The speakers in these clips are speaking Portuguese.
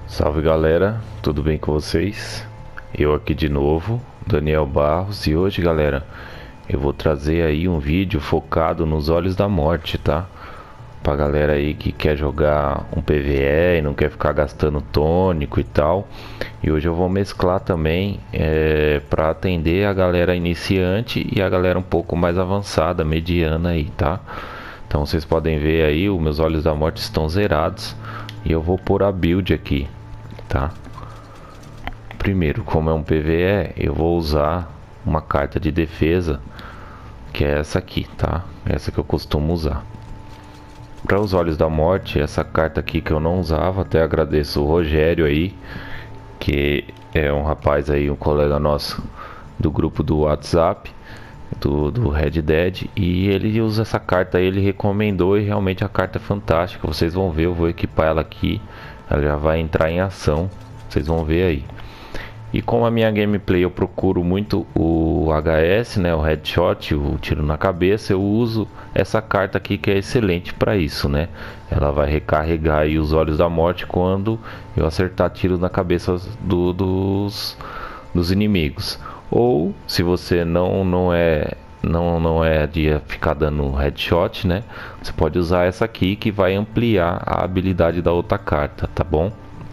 Salve galera, tudo bem com vocês? Eu aqui de novo, Daniel Barros, e hoje galera, eu vou trazer aí um vídeo focado nos Olhos da Morte, tá? Pra galera aí que quer jogar um PvE e não quer ficar gastando tônico e tal. E hoje eu vou mesclar também pra atender a galera iniciante e a galera um pouco mais avançada, mediana aí, tá? Então vocês podem ver aí, os meus Olhos da Morte estão zerados. E eu vou pôr a build aqui, tá? Primeiro, como é um PvE, eu vou usar uma carta de defesa, que é essa aqui, tá? Essa que eu costumo usar. Para os Olhos da Morte, essa carta aqui que eu não usava, até agradeço o Rogério aí, que é um rapaz aí, um colega nosso do grupo do WhatsApp, do Red Dead, e ele usa essa carta aí, ele recomendou e realmente a carta é fantástica. Vocês vão ver, eu vou equipar ela aqui, ela já vai entrar em ação, vocês vão ver aí. E como a minha gameplay eu procuro muito o HS, né, o headshot, o tiro na cabeça, eu uso essa carta aqui que é excelente para isso, né? Ela vai recarregar aí os Olhos da Morte quando eu acertar tiros na cabeça dos inimigos. Ou se você não é de ficar dando headshot, né? Você pode usar essa aqui que vai ampliar a habilidade da outra carta, tá bom?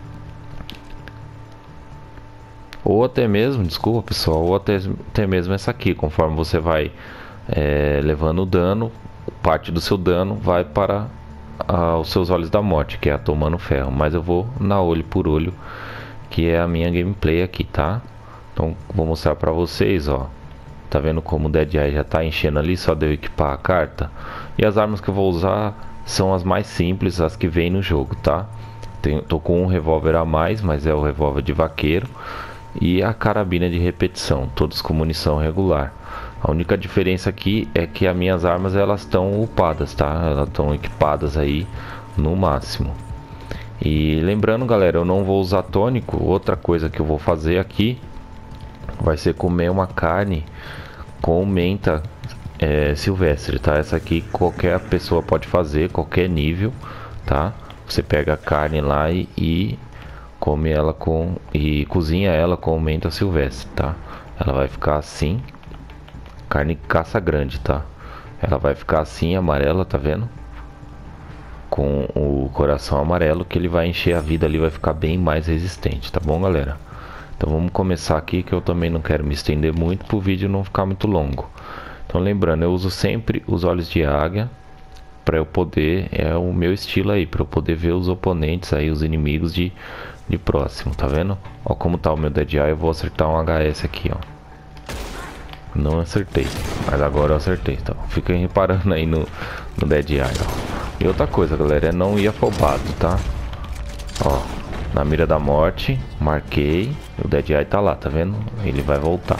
Ou até mesmo, desculpa pessoal, ou até mesmo essa aqui, conforme você vai levando dano, parte do seu dano vai para os seus Olhos da Morte, que é a tomando ferro. Mas eu vou na olho por olho, que é a minha gameplay aqui, tá? Então vou mostrar pra vocês, ó. Tá vendo como o Dead Eye já tá enchendo ali, só deu equipar a carta. E as armas que eu vou usar são as mais simples, as que vem no jogo, tá? Tô com um revólver a mais, mas é o revólver de vaqueiro. E a carabina de repetição, todos com munição regular. A única diferença aqui é que as minhas armas elas estão upadas, tá? Elas estão equipadas aí no máximo. E lembrando galera, eu não vou usar tônico. Outra coisa que eu vou fazer aqui vai ser comer uma carne com menta silvestre, tá? Essa aqui qualquer pessoa pode fazer, qualquer nível, tá? Você pega a carne lá e come ela e cozinha ela com menta silvestre, tá? Ela vai ficar assim, carne caça grande, tá? Ela vai ficar assim, amarela, tá vendo? Com o coração amarelo, que ele vai encher a vida ali, vai ficar bem mais resistente, tá bom, galera? Então vamos começar aqui, que eu também não quero me estender muito para o vídeo não ficar muito longo. Então lembrando, eu uso sempre os olhos de águia para eu poder, é o meu estilo aí, para eu poder ver os oponentes aí, os inimigos de próximo, tá vendo? Ó como tá o meu Dead Eye, eu vou acertar um HS aqui, ó. Não acertei, mas agora eu acertei, então fiquem reparando aí no Dead Eye, ó. E outra coisa, galera, é não ir afobado, tá? Ó, na mira da morte, marquei, o Dead Eye tá lá, tá vendo? Ele vai voltar.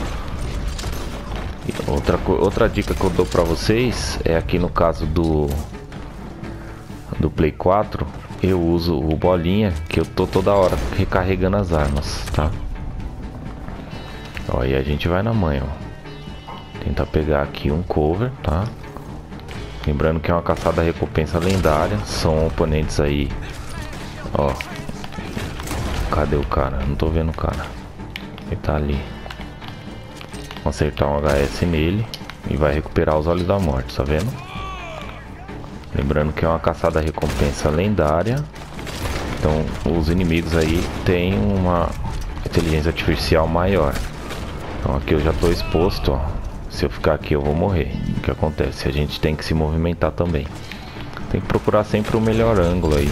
E outra dica que eu dou pra vocês é aqui no caso do Play 4, eu uso o bolinha, que eu tô toda hora recarregando as armas, tá? Ó, e a gente vai na manha, ó. Tentar pegar aqui um cover, tá? Lembrando que é uma caçada recompensa lendária. São oponentes aí. Ó. Cadê o cara? Não tô vendo o cara. Ele tá ali. Vou acertar um HS nele e vai recuperar os Olhos da Morte, tá vendo? Lembrando que é uma caçada recompensa lendária. Então os inimigos aí têm uma inteligência artificial maior. Então aqui eu já tô exposto, ó. Se eu ficar aqui eu vou morrer. O que acontece? A gente tem que se movimentar também. Tem que procurar sempre o melhor ângulo aí.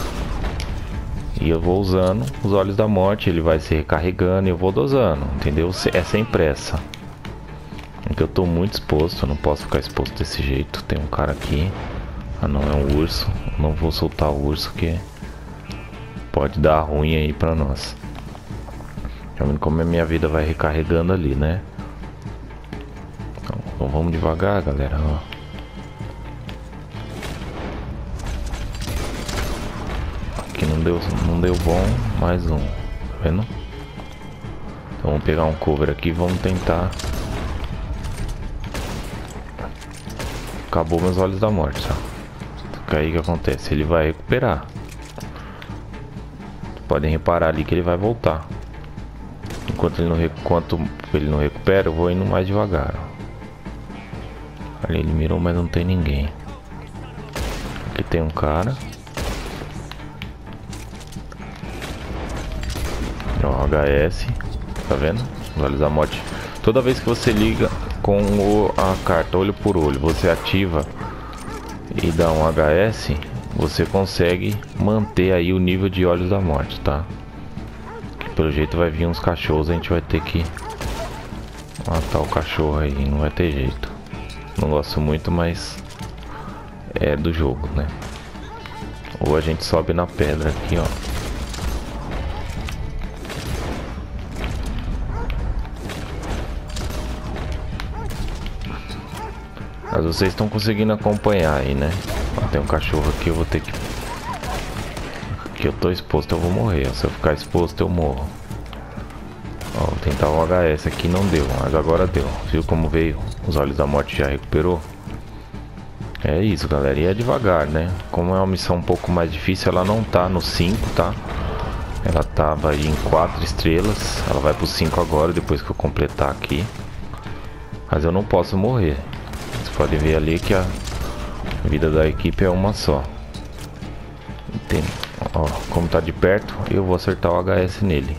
E eu vou usando os Olhos da Morte, ele vai se recarregando e eu vou dosando, entendeu? É sem pressa. Porque eu tô muito exposto, eu não posso ficar exposto desse jeito. Tem um cara aqui. Ah não, é um urso. Não vou soltar o urso que pode dar ruim aí pra nós. Tá vendo como a minha vida vai recarregando ali, né? Então vamos devagar, galera, ó. Aqui não deu bom, mais um, tá vendo? Então vamos pegar um cover aqui e vamos tentar. Acabou meus Olhos da Morte, ó. Aí o que acontece? Ele vai recuperar. podem reparar ali que ele vai voltar. Enquanto ele não recupera, eu vou indo mais devagar. Ali ele mirou, mas não tem ninguém. Aqui tem um cara. Ó, HS. Tá vendo? Os olhos da morte. Toda vez que você liga com a carta olho por olho, você ativa e dá um HS, você consegue manter aí o nível de olhos da morte, tá? Que pelo jeito vai vir uns cachorros, a gente vai ter que matar o cachorro aí, não vai ter jeito. Não gosto muito, mas é do jogo, né? Ou a gente sobe na pedra aqui, ó. Mas vocês estão conseguindo acompanhar aí, né? Ó, tem um cachorro aqui, eu vou ter que... Aqui eu tô exposto, eu vou morrer. Ó. Se eu ficar exposto, eu morro. Ó, vou tentar um HS aqui, não deu, mas agora deu. Viu como veio? Os olhos da morte já recuperou. É isso, galera. E é devagar, né? Como é uma missão um pouco mais difícil, ela não tá no 5, tá? Ela tava aí em 4 estrelas. Ela vai pro 5 agora, depois que eu completar aqui. Mas eu não posso morrer. Vocês podem ver ali que a vida da equipe é uma só. Tem, ó, como tá de perto, eu vou acertar o HS nele.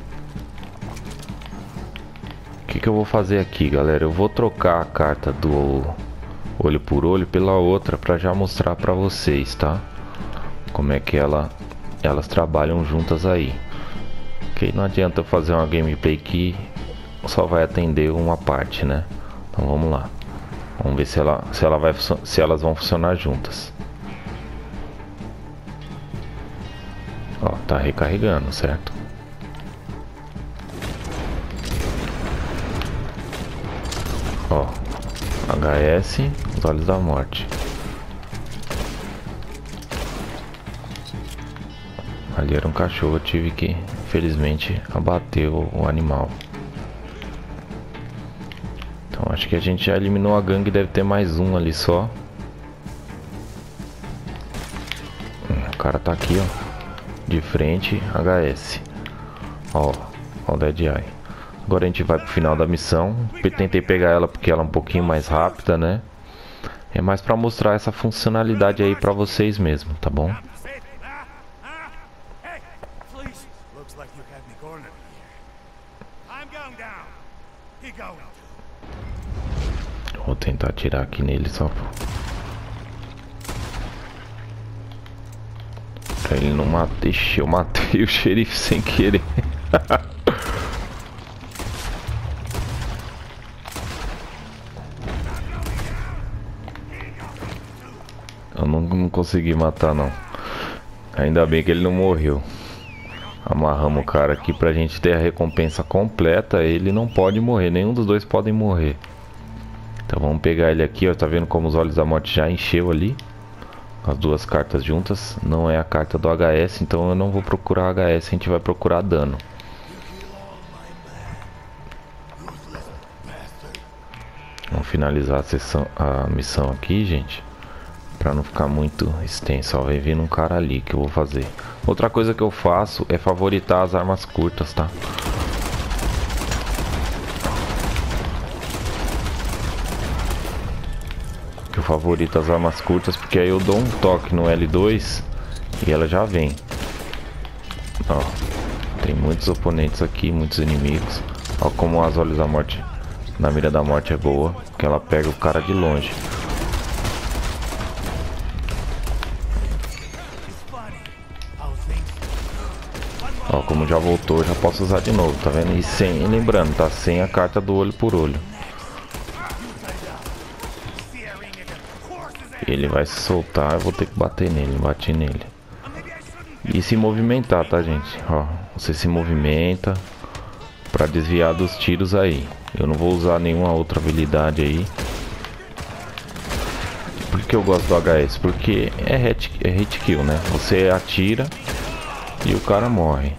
O que eu vou fazer aqui, galera? Eu vou trocar a carta do olho por olho pela outra pra já mostrar pra vocês, tá? Como é que elas trabalham juntas aí. Ok, não adianta eu fazer uma gameplay que só vai atender uma parte, né? Então vamos lá. Vamos ver se elas vão funcionar juntas. Ó, tá recarregando, certo? Ó, HS, os olhos da morte. Ali era um cachorro, eu tive que, infelizmente, abater o animal. Então acho que a gente já eliminou a gangue, deve ter mais um ali só. O cara tá aqui, ó. De frente, HS. Ó o Dead Eye. Agora a gente vai pro final da missão. Tentei pegar ela porque ela é um pouquinho mais rápida, né? É mais pra mostrar essa funcionalidade aí pra vocês mesmo, tá bom? Vou tentar atirar aqui nele só pra ele não matar. Ixi, eu matei o xerife sem querer. Eu não consegui matar, não. Ainda bem que ele não morreu. Amarramos o cara aqui pra gente ter a recompensa completa. Ele não pode morrer, nenhum dos dois podem morrer. Então vamos pegar ele aqui, ó. Tá vendo como os olhos da morte já encheu ali? As duas cartas juntas. Não é a carta do HS, então eu não vou procurar HS, a gente vai procurar dano. Vamos finalizar a missão aqui, gente. Pra não ficar muito extenso, ó. Vai vir um cara ali que eu vou fazer. Outra coisa que eu faço é favoritar as armas curtas, tá? Eu favorito as armas curtas porque aí eu dou um toque no L2 e ela já vem. Ó, tem muitos oponentes aqui, muitos inimigos. Ó como as olhos da morte, na mira da morte é boa, que ela pega o cara de longe. Ó, como já voltou, já posso usar de novo, tá vendo? E sem, lembrando, tá sem a carta do olho por olho. Ele vai se soltar, eu vou ter que bater nele, bati nele. E se movimentar, tá, gente? Ó, você se movimenta pra desviar dos tiros aí. Eu não vou usar nenhuma outra habilidade aí. Por que eu gosto do HS? Porque é hit kill, né? Você atira e o cara morre.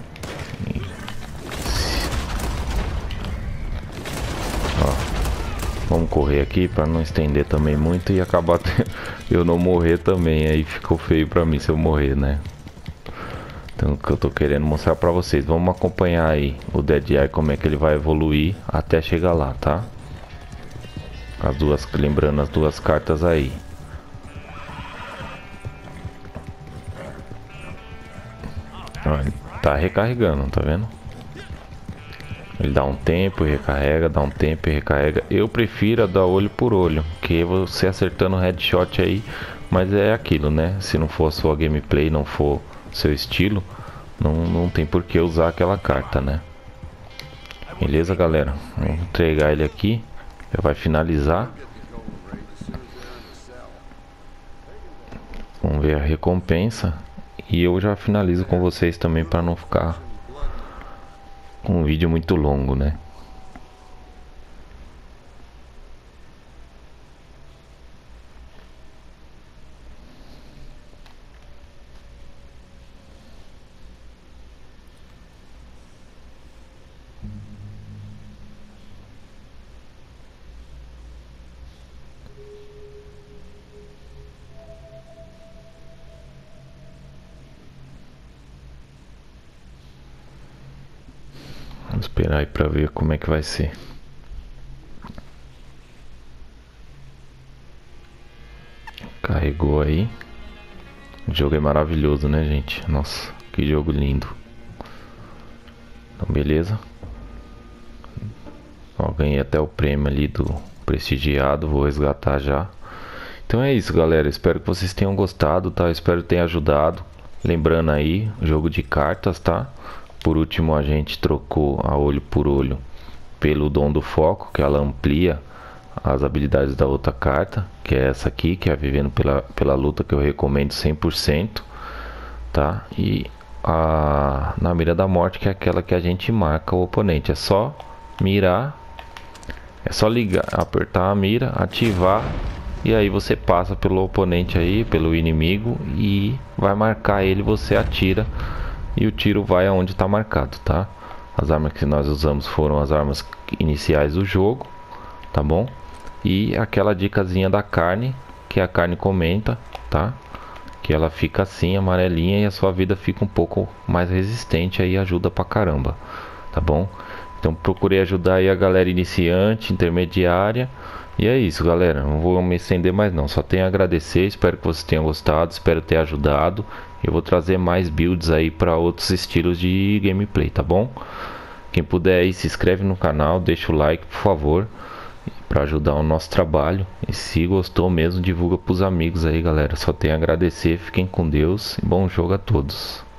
Ó. Vamos correr aqui pra não estender também muito e acabar eu não morrer também. Aí ficou feio pra mim se eu morrer, né? Então, o que eu tô querendo mostrar pra vocês. Vamos acompanhar aí o Dead Eye, como é que ele vai evoluir até chegar lá, tá? As duas, lembrando as duas cartas aí. Ó, ele tá recarregando, tá vendo? Ele dá um tempo e recarrega, dá um tempo e recarrega. Eu prefiro dar olho por olho, que você acertando headshot aí. Mas é aquilo, né? Se não for a sua gameplay, não for seu estilo, não tem por que usar aquela carta, né? Beleza, galera? Vamos entregar ele aqui. Já vai finalizar. Vamos ver a recompensa. E eu já finalizo com vocês também para não ficar um vídeo muito longo, né? Vamos esperar aí para ver como é que vai ser. Carregou aí. O jogo é maravilhoso, né, gente? Nossa, que jogo lindo. Então, beleza. Ó, ganhei até o prêmio ali do prestigiado. Vou resgatar já. Então é isso, galera. Espero que vocês tenham gostado, tá? Espero que tenha ajudado. Lembrando aí, jogo de cartas, tá? Por último, a gente trocou a olho por olho pelo dom do foco, que ela amplia as habilidades da outra carta, que é essa aqui, que é Vivendo pela Luta, que eu recomendo 100%, tá? E na mira da morte, que é aquela que a gente marca o oponente. É só mirar, é só ligar, apertar a mira, ativar, e aí você passa pelo oponente aí, pelo inimigo, e vai marcar ele, você atira e o tiro vai aonde está marcado, tá? As armas que nós usamos foram as armas iniciais do jogo, tá bom? E aquela dicasinha da carne, que a carne comenta, tá? Que ela fica assim, amarelinha, e a sua vida fica um pouco mais resistente, aí ajuda pra caramba, tá bom? Então procurei ajudar aí a galera iniciante, intermediária. E é isso, galera, não vou me estender mais não, só tenho a agradecer, espero que vocês tenham gostado, espero ter ajudado. Eu vou trazer mais builds aí para outros estilos de gameplay, tá bom? Quem puder aí, se inscreve no canal, deixa o like, por favor, para ajudar o nosso trabalho. E se gostou mesmo, divulga pros amigos aí, galera. Só tenho a agradecer, fiquem com Deus e bom jogo a todos.